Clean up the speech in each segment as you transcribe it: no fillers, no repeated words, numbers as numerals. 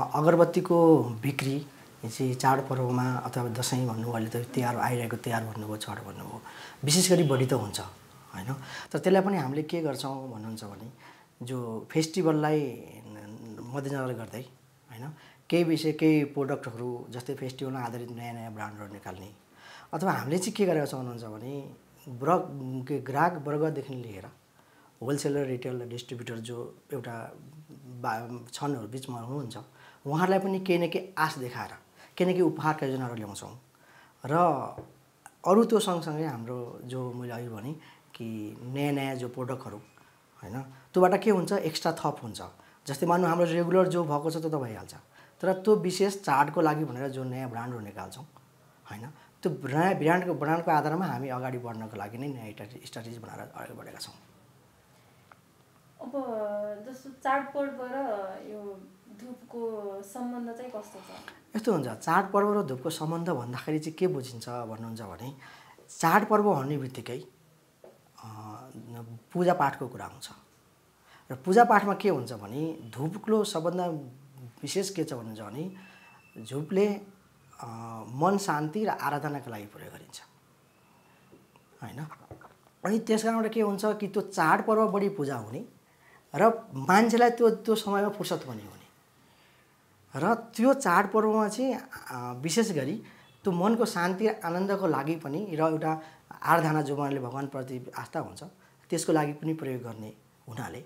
अगरबत्तीको बिक्री चाहिँ चाडपर्वमा अथवा दसैँ भन्नु अहिले त तिहार आइरहेको तिहार भन्नुभयो छठ भन्नुभयो विशेष गरी बढी त हुन्छ हैन। तर त्यसलाई पनि हामीले के गर्छौँ भन्नुहुन्छ भने जो फेस्टिभललाई मध्यनजर गर्दै हैन केही प्रोडक्टहरू जस्तै फेस्टिभलमा आधारित नयाँ नयाँ ब्रान्डहरू निकाल्ने अथवा हामीले चाहिँ के गरेका छौँ भन्नुहुन्छ भने ग्राहक वर्गदेखि लिएर होलसेलर रिटेल र डिस्ट्रिब्युटर जो एउटा छनहरू बिचमा हुनुहुन्छ उहाँहरूलाई पनि केही न केही आश देखाएर केही न केही उपहारका योजनाहरू ल्याउँछौँ र अरू त्यो सँगसँगै हाम्रो जो मैले अघि भने कि नयाँ नयाँ जो प्रोडक्टहरू हैन त्योबाट के हुन्छ एक्स्ट्रा थप हुन्छ। जस्तै मान्नु हाम्रो रेगुलर जो भएको छ त्यो त भइहाल्छ तर त्यो विशेष चाडको लागि भनेर जो नयाँ ब्रान्डहरू निकाल्छौँ हैन त्यो नयाँ ब्रान्डको आधारमा हामी अगाडि बढ्नको लागि नै नयाँ स्ट्राटेजी बनाएर अगाडि बढेका छौँ। अब जस्तो चाडपर्व र यो धूपको सम्बन्ध चाहिँ कस्तो छ? यस्तो हुन्छ चाडपर्व र धूपको सम्बन्ध भन्दाखेरि चाहिँ के बुझिन्छ भन्नुहुन्छ भने चाडपर्व भन्ने बित्तिकै पूजापाठको कुरा आउँछ र पूजापाठमा के हुन्छ भने धूपको सबभन्दा विशेष के छ भन्नुहुन्छ भने धूपले मन शान्ति र आराधनाको लागि प्रयोग गरिन्छ हैन। अनि त्यस कारणबाट के हुन्छ कि त्यो चाडपर्व बढी पूजा हुने र मान्छेलाई त्यो समयमा फुर्सद पनि हुने र त्यो चाडपर्वमा चाहिँ विशेष गरी त्यो मनको शान्ति र आनन्दको लागि पनि र एउटा आराधना जो उहाँले भगवानप्रति आस्था हुन्छ त्यसको लागि पनि प्रयोग गर्ने हुनाले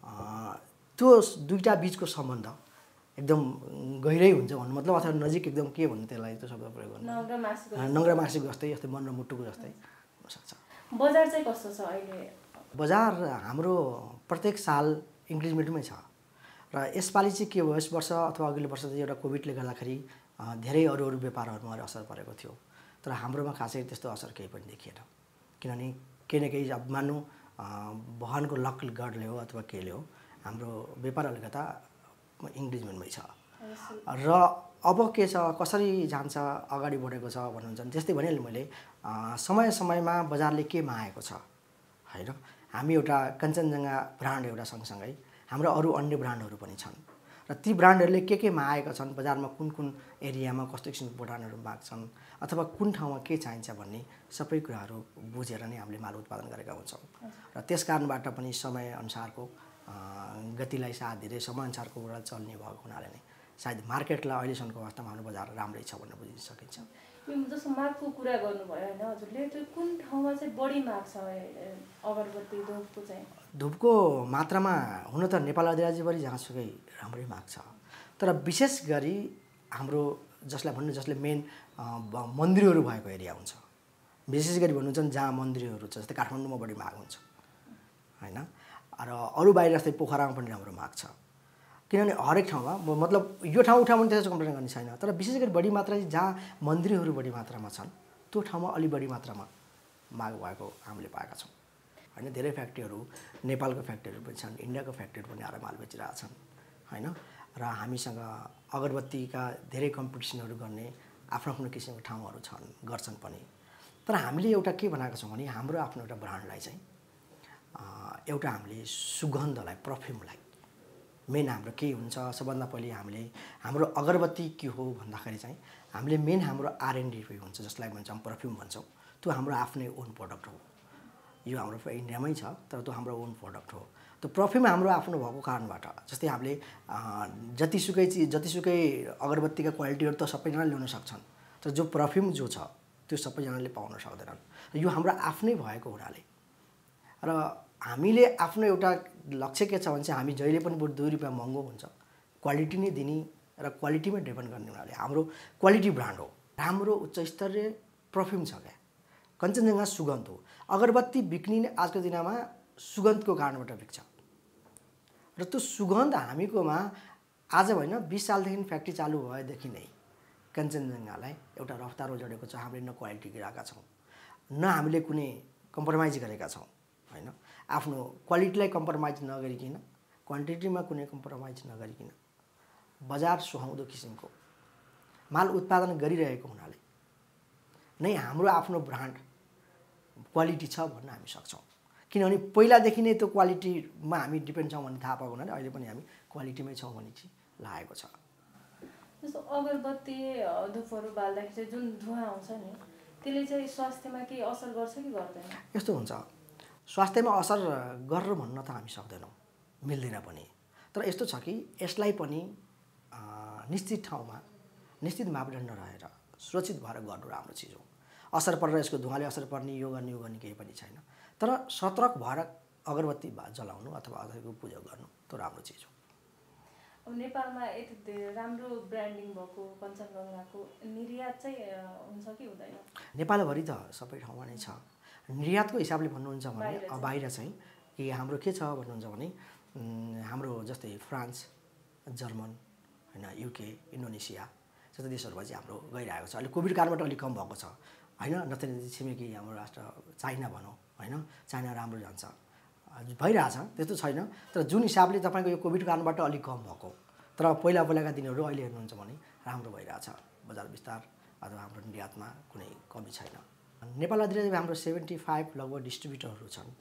त्यो दुईटा बीचको सम्बन्ध एकदम गहिरै हुन्छ भन्नु मतलब अथवा नजिक एकदम के भन्नु त्यसलाई त्यो शब्द प्रयोग गर्नु नङ्ग्रा मासिक जस्तै यस्तै मन र मुटुको जस्तै हुनसक्छ। बजार चाहिँ कस्तो छ अहिले? बजार हाम्रो प्रत्येक साल इन्क्रिजमेन्टमै छ र यसपालि चाहिँ के भयो यस वर्ष अथवा अघिल्लो वर्ष चाहिँ एउटा कोभिडले गर्दाखेरि धेरै अरू व्यापारहरूमा असर परेको थियो तर हाम्रोमा खासै त्यस्तो असर केही पनि देखिएन किनभने केही न केही अब मान्नु वाहनको लक गर्डले हो अथवा केले हो हाम्रो व्यापार अलिकता इन्क्रिजमेन्टमै छ र अब के छ कसरी जान्छ अगाडि बढेको छ भन्नुहुन्छ भने त्यस्तै भनिहालेँ मैले समय समयमा बजारले के मागेको छ हैन। हामी एउटा कञ्चनजङ्घा ब्रान्ड एउटा सँगसँगै हाम्रो अरू अन्य ब्रान्डहरू पनि छन् र ती ब्रान्डहरूले के मागेका छन् बजारमा कुन कुन एरियामा कस्तो किसिमको ब्रान्डहरू माग्छन् अथवा कुन ठाउँमा के चाहिन्छ भन्ने सबै कुराहरू बुझेर नै हामीले माल उत्पादन गरेका हुन्छौँ र त्यस कारणबाट पनि समयअनुसारको गतिलाई साथ दिँदै समयअनुसारको कुरा चल्ने भएको हुनाले नै सायद मार्केटलाई अहिलेसम्मको अवस्थामा हाम्रो बजार राम्रै छ भनेर बुझिन सकिन्छ। यो जस्तो मागको कुरा गर्नुभयो होइन हजुरले त्यो कुन ठाउँमा चाहिँ बढी माग छ अगरबत्ती धूपको चाहिँ? धूपको मात्रामा हुन त नेपाल अधिराज्यभरि जहाँसुकै राम्रै माग छ तर विशेष गरी हाम्रो जसले मेन मन्दिरहरू भएको एरिया हुन्छ विशेष गरी भन्नुहुन्छ जहाँ मन्दिरहरू छ जस्तै काठमाडौँमा बढी माग हुन्छ हैन र अरू बाहिर जस्तै पोखरामा पनि राम्रो माग छ किनभने हरेक ठाउँमा मतलब यो ठाउँ उठाउँ भने त्यसको कम्प्लेन गर्ने छैन तर विशेष गरी बढी मात्रा जहाँ मन्दिरहरू बढी मात्रामा छन् त्यो ठाउँमा अलि बढी मात्रामा माग भएको हामीले पाएका छौँ हैन। धेरै फ्याक्ट्रीहरू नेपालको फ्याक्ट्रीहरू पनि छन् इन्डियाको फ्याक्ट्रीहरू पनि आएर माल बेचिरहेका छन् हैन र हामीसँग अगरबत्तीका धेरै कम्पिटिसनहरू गर्ने आफ्नो आफ्नो किसिमको ठाउँहरू छन् गर्छन् पनि तर हामीले एउटा के बनाएको छौँ भने हाम्रो आफ्नो एउटा ब्रान्डलाई चाहिँ एउटा हामीले सुगन्धलाई पर्फ्युमलाई मेन हाम्रो के हुन्छ सबभन्दा पहिले हामीले हाम्रो अगरबत्ती के हो भन्दाखेरि चाहिँ हामीले मेन हाम्रो R&D हुन्छ जसलाई भन्छौँ पर्फ्युम भन्छौँ त्यो हाम्रो आफ्नै ओन प्रडक्ट हो यो हाम्रो इन्डियामै छ तर त्यो हाम्रो ओन प्रडक्ट हो। त्यो पर्फ्युम हाम्रो आफ्नो भएको कारणबाट जस्तै हामीले जतिसुकै अगरबत्तीका क्वालिटीहरू त सबैजनाले ल्याउन सक्छन् तर जो पर्फ्युम जो छ त्यो सबैजनाले पाउन सक्दैनन् यो हाम्रो आफ्नै भएको हुनाले र हामीले आफ्नो एउटा लक्ष्य के छ भने चाहिँ हामी जहिले पनि बरु 2 रुपैयाँ महँगो हुन्छ क्वालिटी नै दिने र क्वालिटीमै डिपेन्ड गर्ने हुनाले हाम्रो क्वालिटी ब्रान्ड हो राम्रो उच्च स्तरीय पर्फ्युम छ क्या कञ्चनजङ्घा सुगन्ध हो। अगरबत्ती बिक्ने आजको दिनमा सुगन्धको कारणबाट बिक्छ र त्यो सुगन्ध हामीकोमा आज होइन 20 सालदेखि फ्याक्ट्री चालु भएदेखि नै कञ्चनजङ्घालाई एउटा रफ्तारमा जोडेको छ। हामीले न क्वालिटी गिराएका छौँ न हामीले कुनै कम्प्रोमाइज गरेका छौँ हैन आफ्नो क्वालिटीलाई कम्प्रोमाइज नगरिकन क्वान्टिटीमा कुनै कम्प्रोमाइज नगरिकन बजार सुहाउँदो किसिमको माल उत्पादन गरिरहेको हुनाले नै हाम्रो आफ्नो ब्रान्ड क्वालिटी छ भन्न हामी सक्छौँ किनभने पहिलादेखि नै त्यो क्वालिटीमा हामी डिपेन्ड छौँ भन्ने थाहा पाएको हुनाले अहिले पनि हामी क्वालिटीमै छौँ भन्ने चाहिँ लागेको छ। जस्तो अगरबत्ती धुपहरू बाल्दाखेरि चाहिँ जुन धुवा आउँछ नि त्यसले चाहिँ स्वास्थ्यमा केही असर गर्छ कि गर्दैन? यस्तो हुन्छ, स्वास्थ्यमा असर गरेर भन्न त हामी सक्दैनौँ, मिल्दैन पनि। तर यस्तो छ कि यसलाई पनि निश्चित ठाउँमा निश्चित मापदण्ड रहेर सुरक्षित भएर गर्नु राम्रो चिज हो। असर परेर यसको धुवाले असर पर्ने यो गर्ने केही पनि छैन। तर सतर्क भएर अगरबत्ती जलाउनु अथवा अगरबत्तीको पूजा गर्नु त्यो राम्रो चिज हो। अब नेपालमा यति राम्रो ब्रान्डिङ भएको कञ्चनजङ्घाको निर्यात चाहिँ हुन्छ कि हुँदैन? नेपालभरि त सबै ठाउँमा नै छ। निर्यातको हिसाबले भन्नुहुन्छ भने बाहिर चाहिँ कि हाम्रो के छ भन्नुहुन्छ भने हाम्रो जस्तै फ्रान्स, जर्मन, होइन, युके, इन्डोनेसिया जस्तो देशहरूमा चाहिँ हाम्रो गइरहेको छ। अहिले कोभिड कालबाट अलिक कम भएको छ, होइन। नत्र छिमेकी हाम्रो राष्ट्र चाइना भनौँ, होइन, चाइना राम्रो जान्छ, भइरहेछ, त्यस्तो छैन। तर जुन हिसाबले तपाईँको यो कोभिड कालबाट अलिक कम भएको, तर पहिलाका दिनहरू अहिले हेर्नुहुन्छ भने राम्रो भइरहेछ। बजार विस्तार अथवा हाम्रो निर्यातमा कुनै कमी छैन। नेपालतिर हाम्रो 75 लगभग डिस्ट्रिब्युटरहरू छन्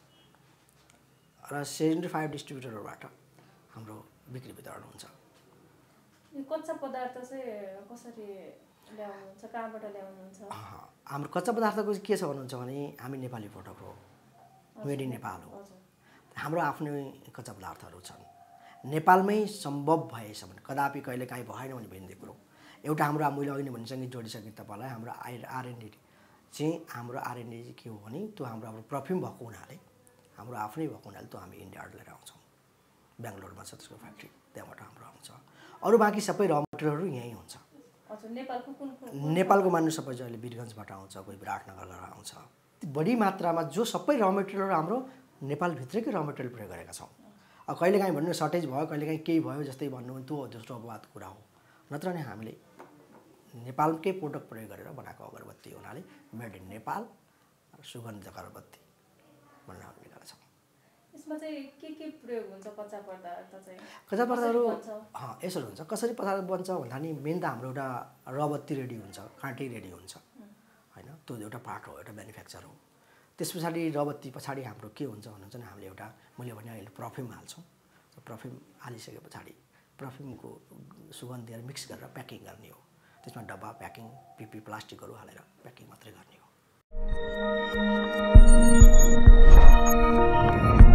र 75 डिस्ट्रिब्युटरहरूबाट हाम्रो बिक्री वितरण हुन्छ। कच्चा पदार्थ चाहिँ कसरी ल्याउनुहुन्छ, कहाँबाट ल्याउनुहुन्छ? हाम्रो कच्चा पदार्थको के छ भन्नुहुन्छ भने हामी नेपाली प्रोडक्ट हो, मेड इन नेपाल हो। हाम्रो आफ्नै कच्चा पदार्थहरू छन्। नेपालमै सम्भव भएसम्म, कदापि कहिले काहीँ भएन भने भिन्दै कुरो। एउटा हाम्रो मैले अघि नै भनिसकेँ, जोडिसकेँ तपाईँलाई, हाम्रो R&D चाहिँ हाम्रो R&D चाहिँ के हो भने त्यो हाम्रो पर्फ्युम भएको हुनाले, हाम्रो आफ्नै भएको हुनाले त्यो हामी इन्डियाबाट लिएर आउँछौँ। बेङ्गलोरमा छ त्यसको फ्याक्ट्री, त्यहाँबाट हाम्रो आउँछ। अरू बाँकी सबै र मटेरियलहरू यहीँ हुन्छ। नेपालको मान्नु सबै चाहिँ अहिले वीरगन्जबाट आउँछ, कोही विराटनगरबाट आउँछ। बढी मात्रामा जो सबै र मटेरियलहरू हाम्रो नेपालभित्रैकै र मटेरियल प्रयोग गरेका छौँ। अब कहिलेकाहीँ भन्नु सर्टेज भयो, कहिलेकाहीँ केही भयो जस्तै भन्नु त्यो दोस्रो अपवाद कुरा हो। नत्र नै हामीले नेपालकै प्रोडक्ट प्रयोग गरेर बनाएको अगरबत्ती हुनाले मेड इन नेपाल सुगन्धित अगरबत्ती भनेर हामीले निकालेका छौँ। यसमा चाहिँ के प्रयोग हुन्छ? कच्चा पदार्थ चाहिँ कच्चा पदार्थहरू यसरी हुन्छ। कसरी पदार्थ बन्छ भन्दा नि मेन त हाम्रो एउटा रबत्ती रेडी हुन्छ, काँटी रेडी हुन्छ, होइन। त्यो एउटा पार्ट हो, एउटा म्यानुफ्याक्चर हो। त्यस पछाडि रबत्ती पछाडि हाम्रो के हुन्छ भन्नुहुन्छ भने हामीले एउटा मैले भने अहिले पर्फ्युम हाल्छौँ। पर्फ्युम हालिसके पछाडि पर्फ्युमको सुगन्ध दिएर मिक्स गरेर प्याकिङ गर्ने हो। त्यसमा डब्बा प्याकिङ, पिपी प्लास्टिकहरू हालेर प्याकिङ मात्रै गर्ने हो।